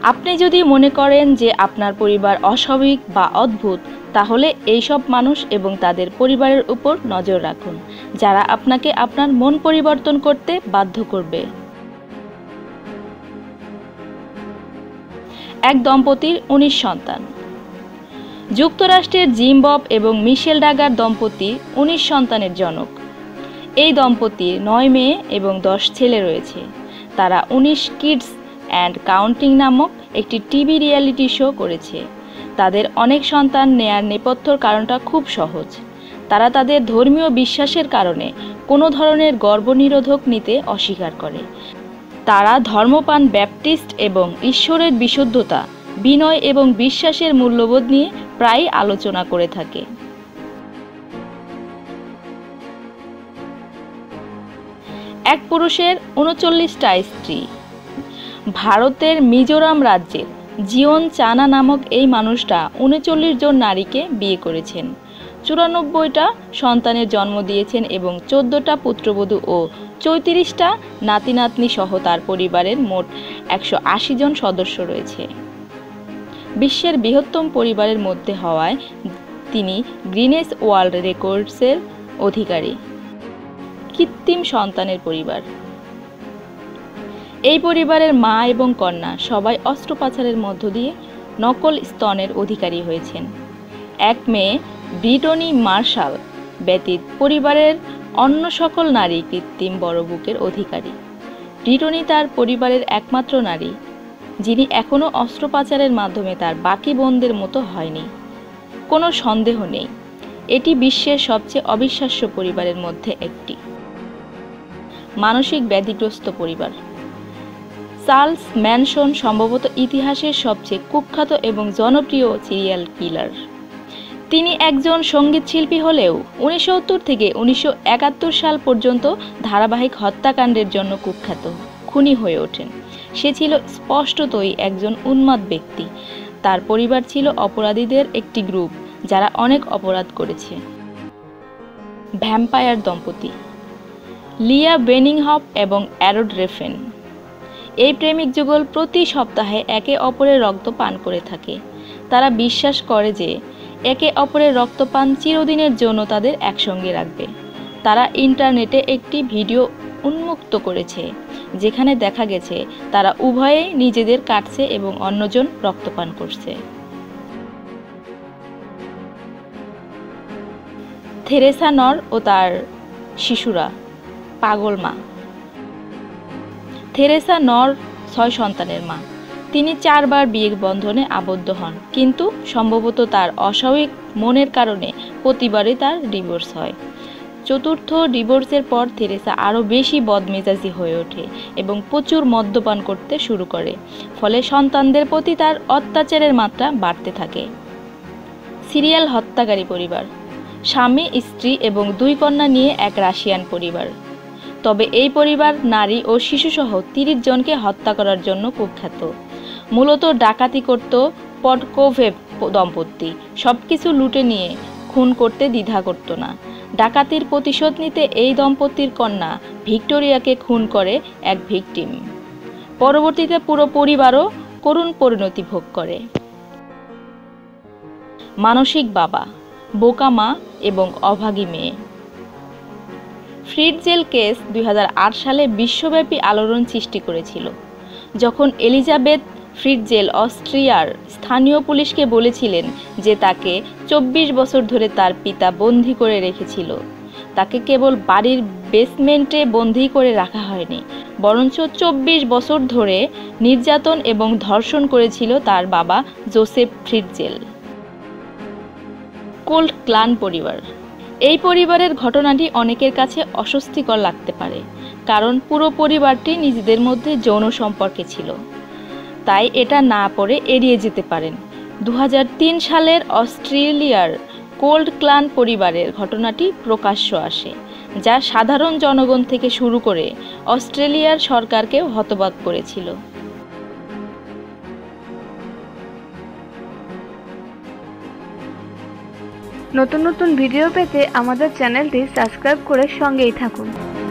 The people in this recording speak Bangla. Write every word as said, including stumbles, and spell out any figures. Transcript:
আপনি যদি মনে করেন যে আপনার পরিবার অস্বাভাবিক বা অদ্ভুত, তাহলে এইসব মানুষ এবং তাদের পরিবারের উপর নজর রাখুন, যারা আপনাকে আপনার মন পরিবর্তন করতে বাধ্য করবে। এক দম্পতির উনিশ সন্তান। যুক্তরাষ্ট্রের জিম বব এবং মিশেল ডাগার দম্পতি উনিশ সন্তানের জনক। এই দম্পতির নয় মেয়ে এবং দশ ছেলে রয়েছে। তারা উনিশ কিডস অ্যান্ড কাউন্টিং নামক একটি টিভি রিয়েলিটি শো করেছে। তাদের অনেক সন্তান নেয়ার নেপথ্যর কারণটা খুব সহজ। তারা তাদের ধর্মীয় বিশ্বাসের কারণে কোনো ধরনের গর্ভনিরোধক নিতে অস্বীকার করে। তারা ধর্মপ্রাণ ব্যাপটিস্ট এবং ঈশ্বরের বিশুদ্ধতা, বিনয় এবং বিশ্বাসের মূল্যবোধ নিয়ে প্রায়ই আলোচনা করে থাকে। এক পুরুষের উনচল্লিশটা স্ত্রী। ভারতের মিজোরাম রাজ্যের জিওন চানা নামক এই মানুষটা উনচল্লিশ জন নারীকে বিয়ে করেছেন, চুরানব্বইটা সন্তানের জন্ম দিয়েছেন এবং চোদ্দটা পুত্রবধূ ও চৌত্রিশটা নাতি নাতনি সহ তার পরিবারের মোট একশো আশি জন সদস্য রয়েছে। বিশ্বের বৃহত্তম পরিবারের মধ্যে হওয়ায় তিনি গিনেস ওয়ার্ল্ড রেকর্ডসের অধিকারী। কৃত্রিম সন্তানের পরিবার। এই পরিবারের মা এবং কন্যা সবাই অস্ত্রোপচারের মধ্য দিয়ে নকল স্তনের অধিকারী হয়েছেন। এক মেয়ে ব্রিটনি মার্শাল ব্যতীত পরিবারের অন্য সকল নারী কৃত্রিম বড় বুকের অধিকারী। ব্রিটনি তার পরিবারের একমাত্র নারী যিনি এখনও অস্ত্রোপচারের মাধ্যমে তার বাকি বোনদের মতো হয়নি। কোনো সন্দেহ নেই, এটি বিশ্বের সবচেয়ে অবিশ্বাস্য পরিবারের মধ্যে একটি। মানসিক ব্যাধিগ্রস্ত পরিবার। চার্লস ম্যানসন সম্ভবত ইতিহাসের সবচেয়ে কুখ্যাত এবং জনপ্রিয় সিরিয়াল কিলার। তিনি একজন সঙ্গীতশিল্পী হলেও উনিশশো সত্তর থেকে উনিশশো একাত্তর সাল পর্যন্ত ধারাবাহিক হত্যাকাণ্ডের জন্য কুখ্যাত খুনি হয়ে ওঠেন। সে ছিল স্পষ্টতই একজন উন্মাদ ব্যক্তি। তার পরিবার ছিল অপরাধীদের একটি গ্রুপ যারা অনেক অপরাধ করেছে। ভ্যাম্পায়ার দম্পতি। লিয়া বেনিংহফ এবং অ্যারোড রেফেন। এই প্রেমিক যুগল প্রতি সপ্তাহে একে অপরের রক্ত পান করে থাকে। তারা বিশ্বাস করে যে একে অপরের রক্তপান চিরদিনের জন্য তাদের একসঙ্গে রাখবে। তারা ইন্টারনেটে একটি ভিডিও উন্মুক্ত করেছে যেখানে দেখা গেছে তারা উভয়েই নিজেদের কাটছে এবং অন্যজন রক্তপান করছে। থেরেসা নর ও তার শিশুরা। পাগল মা। থেরেসা নর ছয় সন্তানের মা। তিনি চারবার বিয়ে বন্ধনে আবদ্ধ হন, কিন্তু সম্ভবত তার অস্বাভাবিক মনের কারণে প্রতিবারই তার ডিভোর্স হয়। চতুর্থ ডিভোর্সের পর থেরেসা আরও বেশি বদমেজাজি হয়ে ওঠে এবং প্রচুর মদ্যপান করতে শুরু করে, ফলে সন্তানদের প্রতি তার অত্যাচারের মাত্রা বাড়তে থাকে। সিরিয়াল হত্যাকারী পরিবার। স্বামী, স্ত্রী এবং দুই কন্যা নিয়ে এক রাশিয়ান পরিবার। তবে এই পরিবার নারী ও শিশুসহ তিরিশ জনকে হত্যা করার জন্য কুখ্যাত। মূলত ডাকাতি করত পডকোভেভ দম্পতি। সবকিছু লুটে নিয়ে খুন করতে দ্বিধা করত না। ডাকাতির প্রতিশোধ নিতে এই দম্পতির কন্যা ভিক্টোরিয়াকে খুন করে এক ভিকটিম। পরবর্তীতে পুরো পরিবারও করুণ পরিণতি ভোগ করে। মানসিক বাবা, বোকা মা এবং অভাগী মেয়ে। ফ্রিটজেল কেস দুই হাজার আট সালে বিশ্বব্যাপী আলোড়ন সৃষ্টি করেছিল, যখন এলিজাবেথ ফ্রিটজেল অস্ট্রিয়ার স্থানীয় পুলিশকে বলেছিলেন যে তাকে চব্বিশ বছর ধরে তার পিতা বন্দী করে রেখেছিল। তাকে কেবল বাড়ির বেসমেন্টে বন্দী করে রাখা হয়নি, বরঞ্চ চব্বিশ বছর ধরে নির্যাতন এবং ধর্ষণ করেছিল তার বাবা জোসেফ ফ্রিটজেল। কোল্ট ক্লান পরিবার। এই পরিবারের ঘটনাটি অনেকের কাছে অস্বস্তিকর লাগতে পারে, কারণ পুরো পরিবারটি নিজেদের মধ্যে যৌন সম্পর্কে ছিল, তাই এটা না পড়ে এড়িয়ে যেতে পারেন। দু হাজার তিন সালের অস্ট্রেলিয়ার কোল্ট ক্লান পরিবারের ঘটনাটি প্রকাশ্য আসে, যা সাধারণ জনগণ থেকে শুরু করে অস্ট্রেলিয়ার সরকারকেও হতবাক করেছিল। নতুন নতুন ভিডিও পেতে আমাদের চ্যানেলটি সাবস্ক্রাইব করে সঙ্গেই থাকুন।